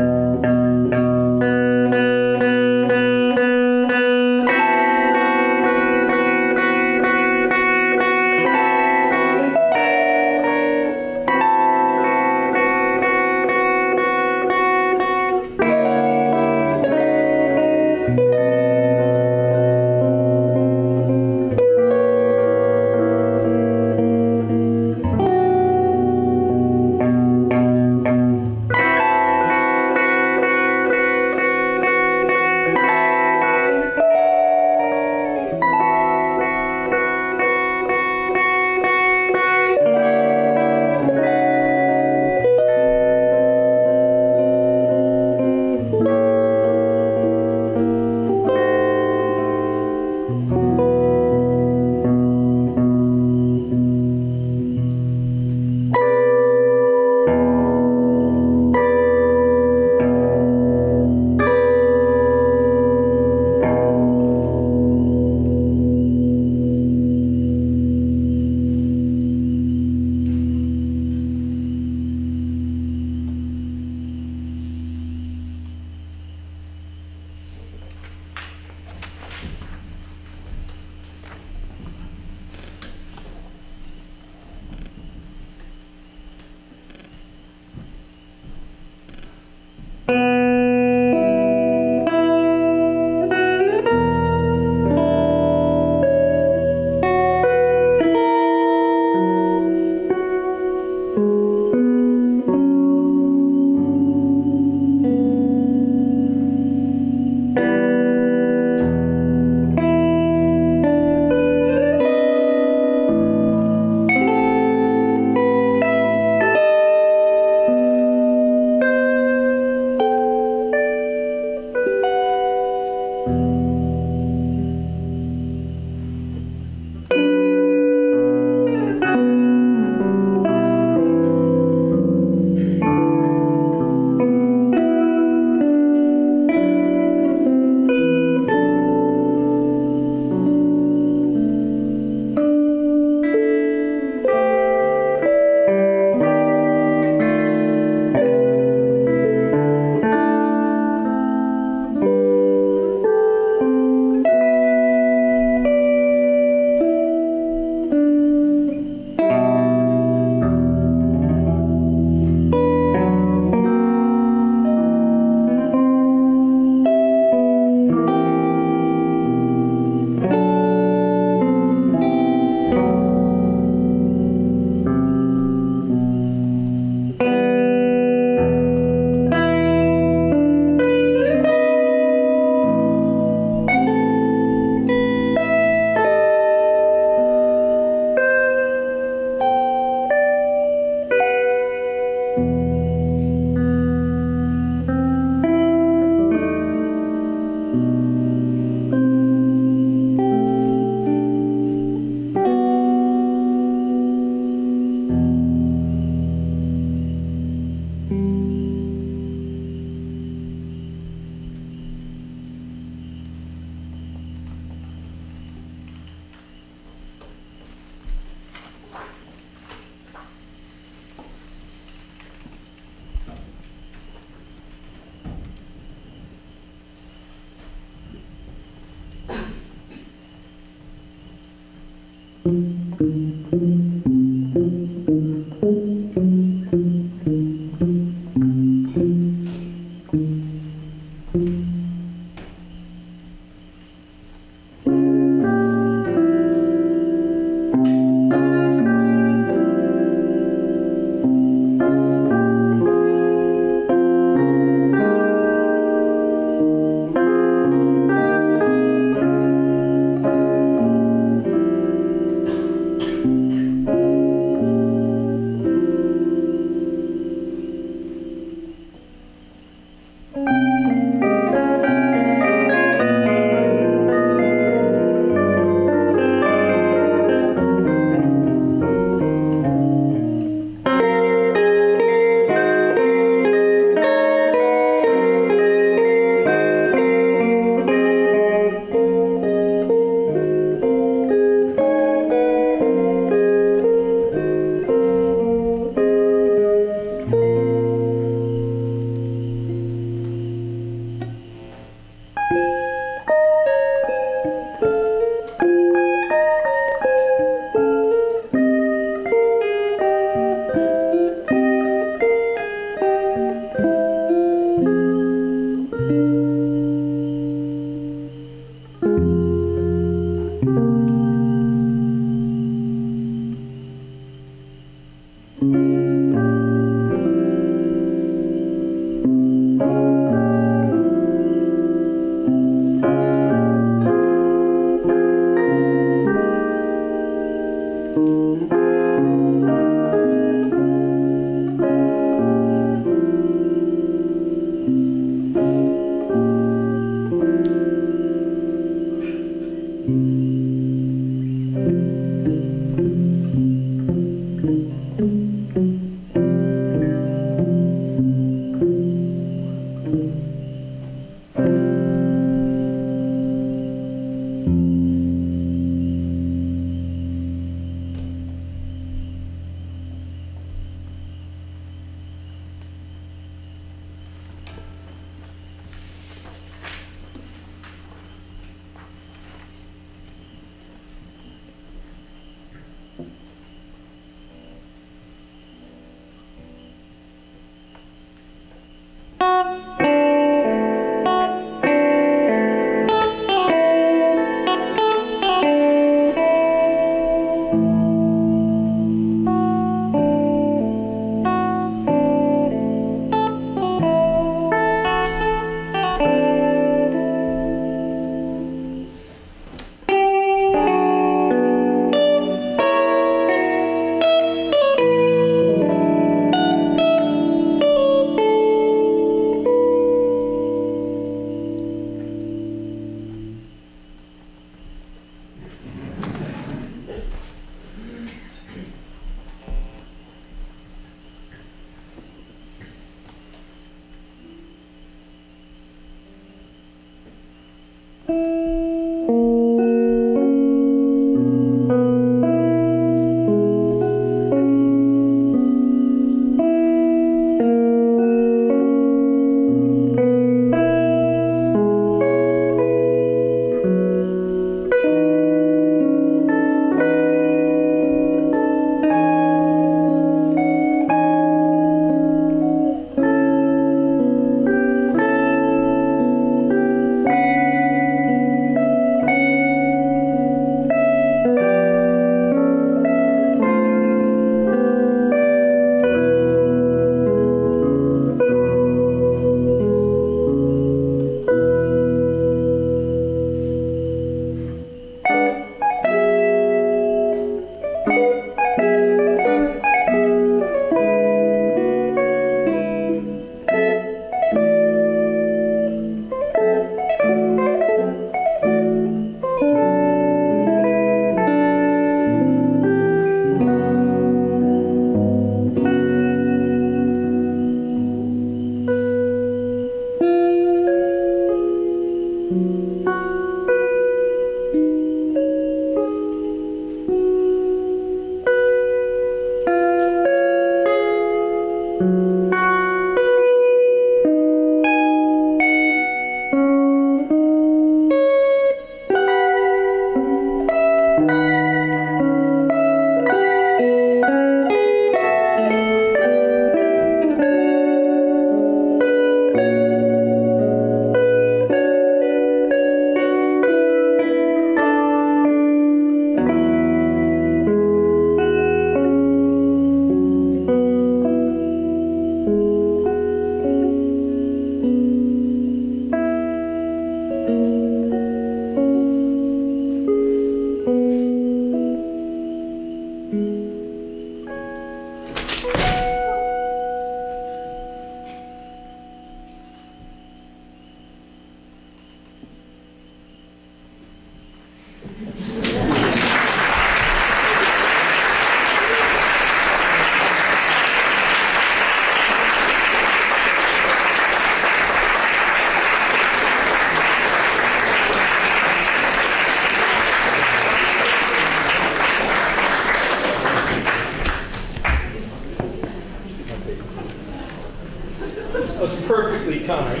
perfectly timed.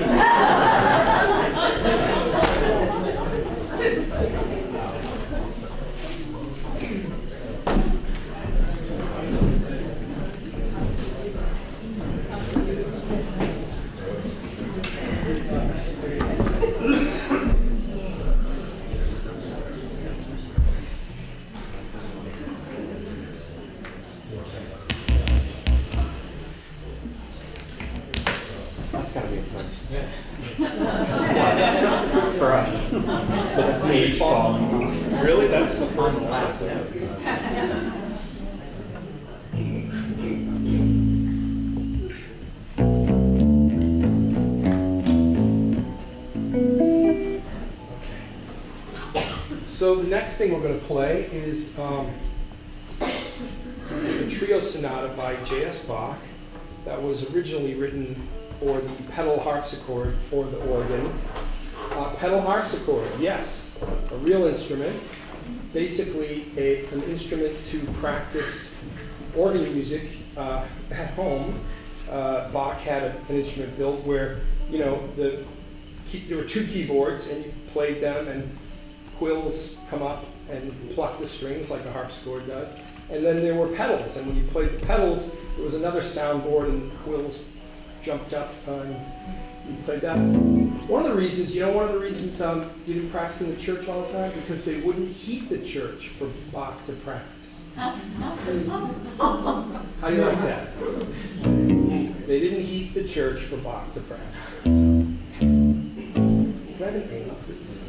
That's got to be a first. For us. With a page falling off. Really? That's the first last one. So the next thing we're going to play is um, this is a trio sonata by J S Bach that was originally written for the pedal harpsichord or the organ. Uh, pedal harpsichord, yes, a real instrument, basically a, an instrument to practice organ music uh, at home. Uh, Bach had a, an instrument built where, you know, the key, there were two keyboards and you played them and quills come up and pluck the strings like a harpsichord does. And then there were pedals, and when you played the pedals, there was another soundboard and quills jumped up uh, and you played that. One of the reasons, you know, one of the reasons um, you didn't practice in the church all the time? Because they wouldn't heat the church for Bach to practice. How do you like that? They didn't heat the church for Bach to practice it. So. Can I have an A, please?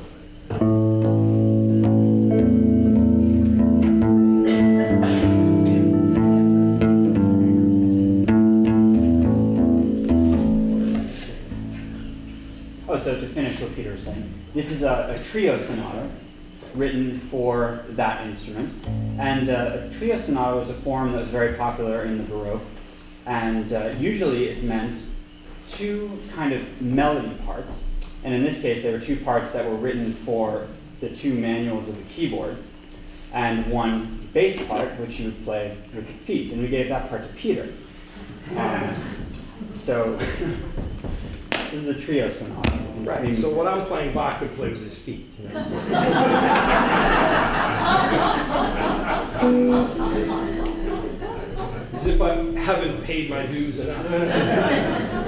Oh, so to finish what Peter was saying, this is a, a trio sonata written for that instrument. And uh, a trio sonata was a form that was very popular in the Baroque. And uh, usually it meant two kind of melody parts. And in this case, there were two parts that were written for the two manuals of the keyboard, and one bass part, which you would play with the feet. And we gave that part to Peter. Um, so this is a trio sonata. Right, so what I'm playing, Bach could play with his feet. You know? As if I haven't paid my dues enough.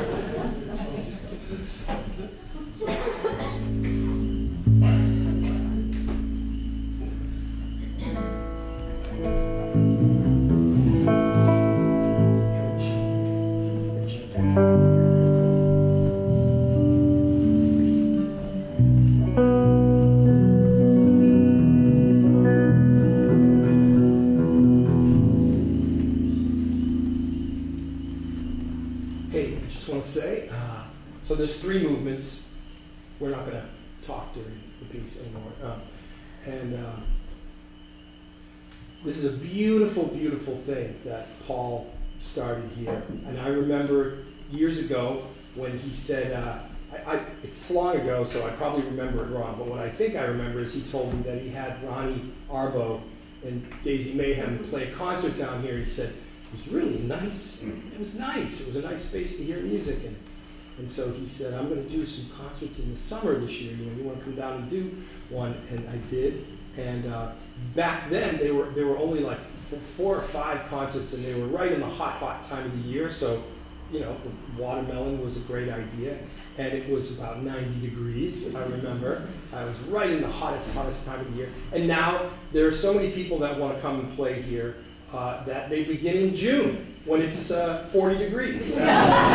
Say, uh, so there's three movements. We're not going to talk during the piece anymore. Um, and uh, this is a beautiful, beautiful thing that Paul started here. And I remember years ago when he said, uh, I, I, it's long ago, so I probably remember it wrong, but what I think I remember is he told me that he had Ronnie Arbo and Daisy Mayhem play a concert down here. He said, it was really nice. It was nice. It was a nice space to hear music. And, and so he said, I'm going to do some concerts in the summer this year. You know, you want to come down and do one? And I did. And uh, back then, they were, there were only like four or five concerts, and they were right in the hot, hot time of the year. So, you know, the watermelon was a great idea. And it was about ninety degrees, if I remember. I was right in the hottest, hottest time of the year. And now there are so many people that want to come and play here. Uh, that they begin in June when it's uh, forty degrees. So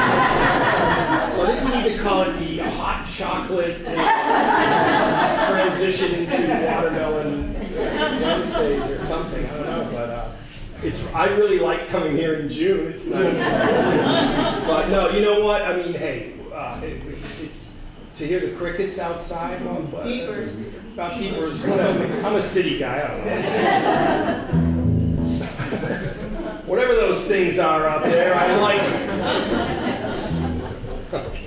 I think we need to call it the hot chocolate uh, transition into watermelon Wednesdays or something. I don't know, but uh, it's. I really like coming here in June. It's nice. But no, you know what? I mean, hey, uh, it, it's, it's to hear the crickets outside. Well, uh, Beavers. About beavers. Whatever. I'm a city guy. I don't know. Whatever those things are out there, I like them. Okay.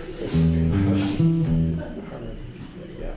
Yeah.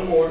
one more.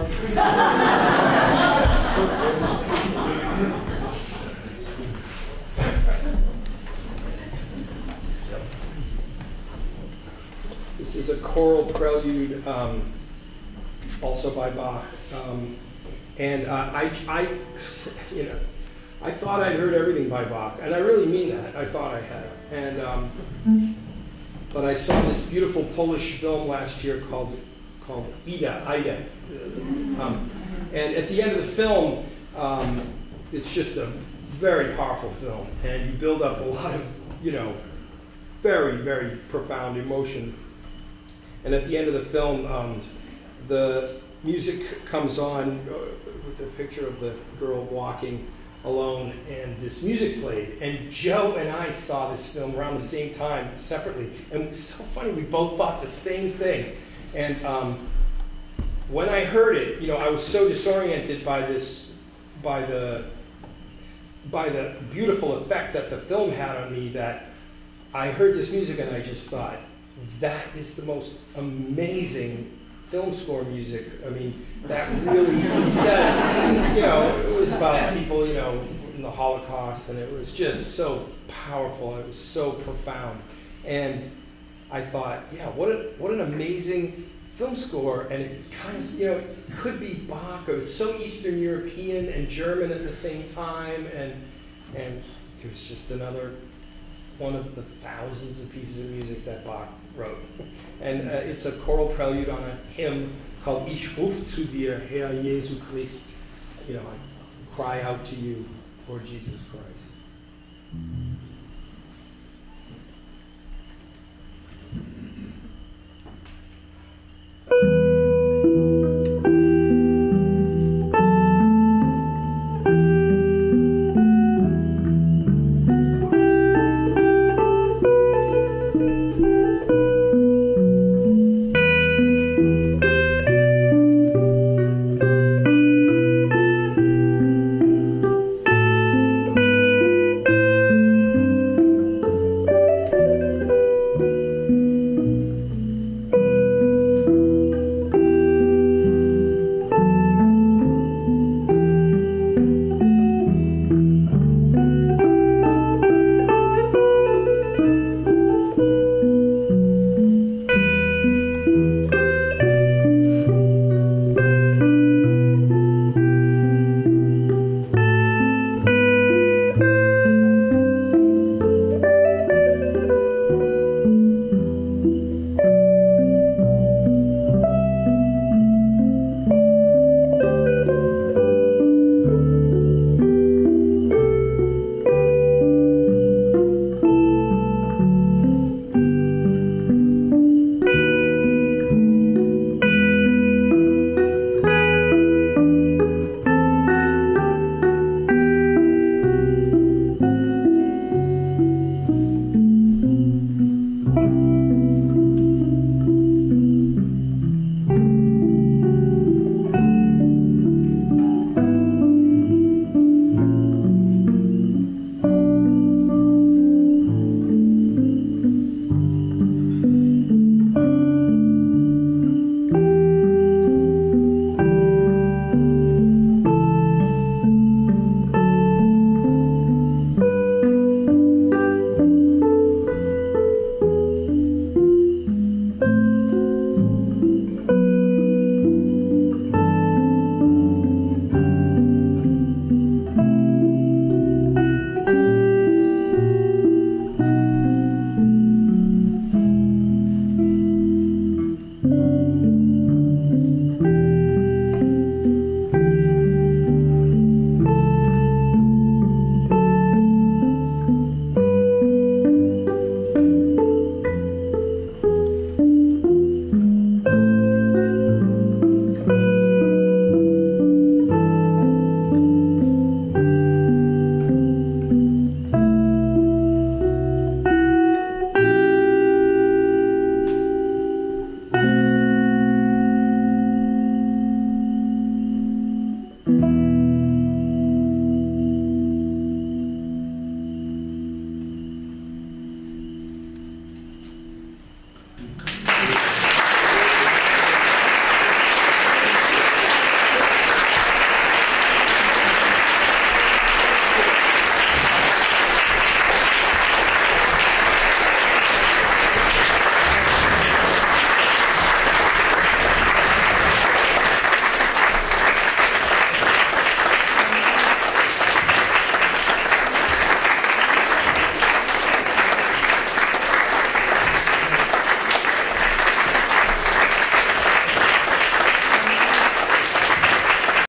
This is a choral prelude, um, also by Bach. Um, and uh, I, I, you know, I thought I'd heard everything by Bach, and I really mean that. I thought I had. And, um, but I saw this beautiful Polish film last year called, called Ida, Ida. Um, and at the end of the film, um, it's just a very powerful film, and you build up a lot of, you know, very, very profound emotion. And at the end of the film, um, the music comes on uh, with the picture of the girl walking alone, and this music played. And Joe and I saw this film around the same time, separately. And it's so funny, we both thought the same thing. And um, when I heard it, you know, I was so disoriented by this, by the, by the beautiful effect that the film had on me, that I heard this music and I just thought, that is the most amazing film score music. I mean, that really says, you know, it was about people, you know, in the Holocaust, and it was just so powerful. It was so profound. And I thought, yeah, what, a, what an amazing film score. And it kind of, you know, it could be Bach, or so Eastern European and German at the same time. And, and it was just another one of the thousands of pieces of music that Bach wrote. And uh, it's a choral prelude on a hymn called Ich ruf zu dir, Herr Jesu Christ. You know, I cry out to you, Lord Jesus Christ.